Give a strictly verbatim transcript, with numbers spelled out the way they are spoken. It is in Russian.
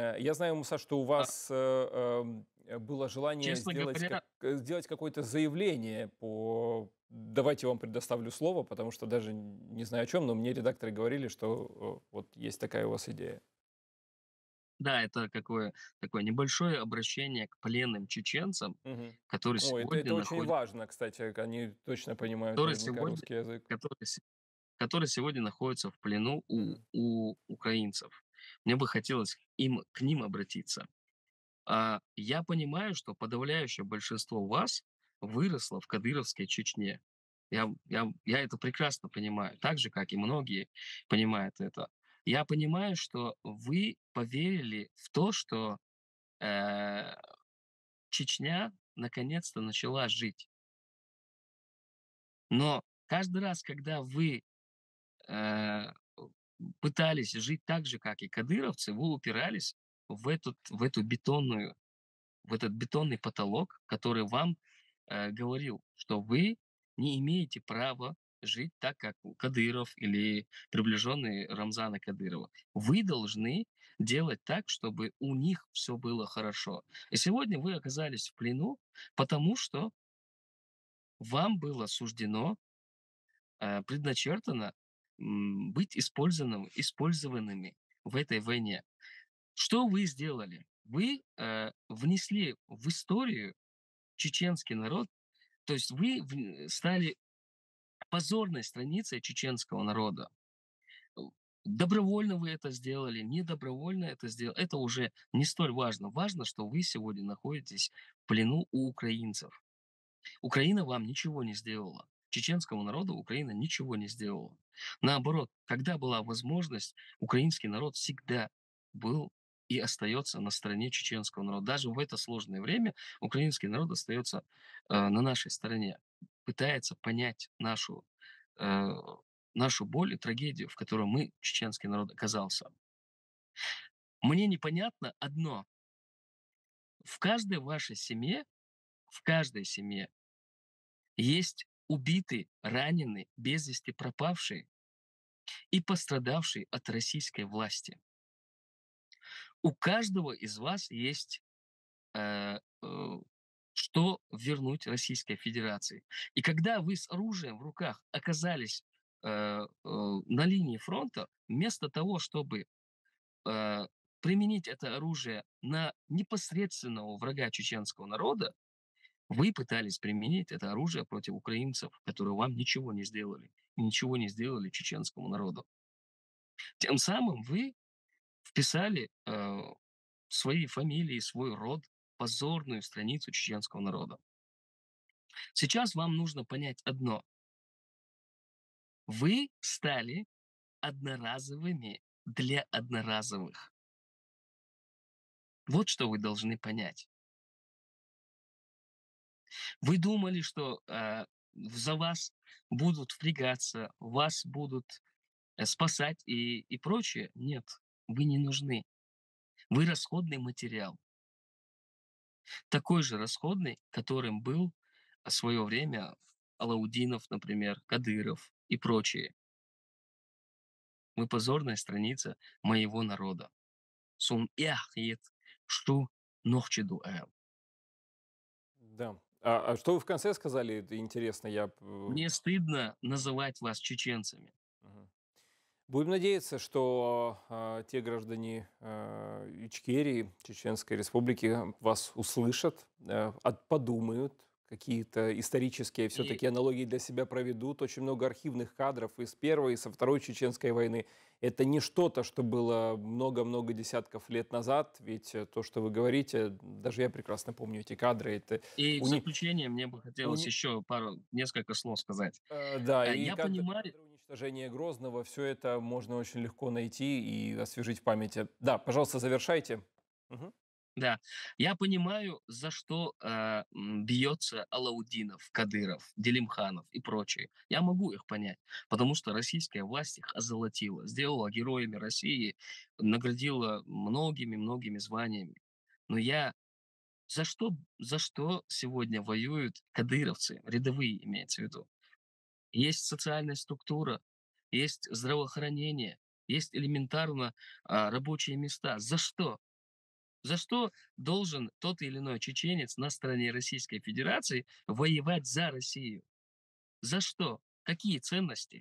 Э, я знаю, Муса, что у А, вас, э, эм, э, было желание честно сделать как говоря, э, сделать какое-то заявление по давайте вам предоставлю слово, потому что даже н не знаю о чем, но мне редакторы говорили, что, э, вот есть такая у вас идея. да, это какое такое небольшое обращение к пленным чеченцам, Мгм. которые О, это сегодня это очень находят важно, кстати. Они точно понимают которые наверняка сегодня русский язык. которые се которые сегодня находятся в плену у Мгм. у украинцев. Мне бы хотелось им к ним обратиться. А, я понимаю, что подавляющее большинство вас выросло в кадыровской Чечне. Я я я это прекрасно понимаю, так же, как и многие понимают это. Я понимаю, что вы поверили в то, что, э, Чечня наконец-то начала жить. Но каждый раз, когда вы, э, пытались жить так же, как и кадыровцы, вы упирались в этот в эту бетонную в этот бетонный потолок, который вам, э, говорил, что вы не имеете права жить так, как Кадыров или приближенные Рамзана Кадырова. Вы должны делать так, чтобы у них все было хорошо. И сегодня вы оказались в плену, потому что вам было суждено, э, предначертано, м, быть использованным использованными в этой войне. Что вы сделали? Вы, э, внесли в историю чеченский народ, то есть вы в стали позорной страницей чеченского народа. Э, Добровольно вы это сделали, не добровольно это сделали, это уже не столь важно. Важно, что вы сегодня находитесь в плену у украинцев. Украина вам ничего не сделала. Чеченскому народу Украина ничего не сделала. Наоборот, когда была возможность, украинский народ всегда был и остается на стороне чеченского народа. Даже в это сложное время украинский народ остается э, на нашей стороне, пытается понять нашу, э, нашу боль и трагедию, в которой мы, чеченский народ, оказался. Мне непонятно одно. В каждой вашей семье, в каждой семье есть убитый, раненый, без вести пропавший и пострадавший от российской власти. У каждого из вас есть э, э, что вернуть Российской Федерации. И когда вы с оружием в руках оказались э, э, на линии фронта, вместо того, чтобы э, применить это оружие на непосредственного врага чеченского народа, вы пытались применить это оружие против украинцев, которые вам ничего не сделали, и ничего не сделали чеченскому народу. Тем самым вы вписали э, свои фамилии, свой род, позорную страницу чеченского народа. Сейчас вам нужно понять одно. Вы стали одноразовыми для одноразовых. Вот что вы должны понять. Вы думали, что э, за вас будут впрягаться, вас будут э, спасать и, и прочее. Нет, вы не нужны. Вы расходный материал. Такой же расходный, которым был в свое время Алаудинов, например, Кадыров и прочие. Вы позорная страница моего народа. Сун яхьет шу нохчеду эл. Да. А а что вы в конце сказали? Это интересно, я п Мне стыдно называть вас чеченцами. Мгм. Будем надеяться, что, а, те граждане, а, Ичкерии, Чеченской Республики, вас услышат, э, от подумают, какие-то исторические И все-таки аналогии для себя проведут. Очень много архивных кадров из Первой, и со Второй Чеченской войны. Это не что-то, что было много-много десятков лет назад, ведь, э, то, что вы говорите, даже я прекрасно помню эти кадры. Это и в уни заключение мне бы хотелось уни еще пару несколько слов сказать. Э, да, Э, и я кадр понимаю кадры уничтожения Грозного, все это можно очень легко найти и освежить в памяти. Да, пожалуйста, завершайте. Мгм. Да, я понимаю, за что, э, м, бьется Алаудинов, Кадыров, Делимханов и прочие. Я могу их понять, потому что российская власть их озолотила, сделала героями России, наградила многими-многими званиями. Но я за что за что сегодня воюют кадыровцы, рядовые имеется в виду? Есть социальная структура, есть здравоохранение, есть элементарно, а, рабочие места. За что? За что должен тот или иной чеченец на стороне Российской Федерации воевать за Россию? За что? Какие ценности?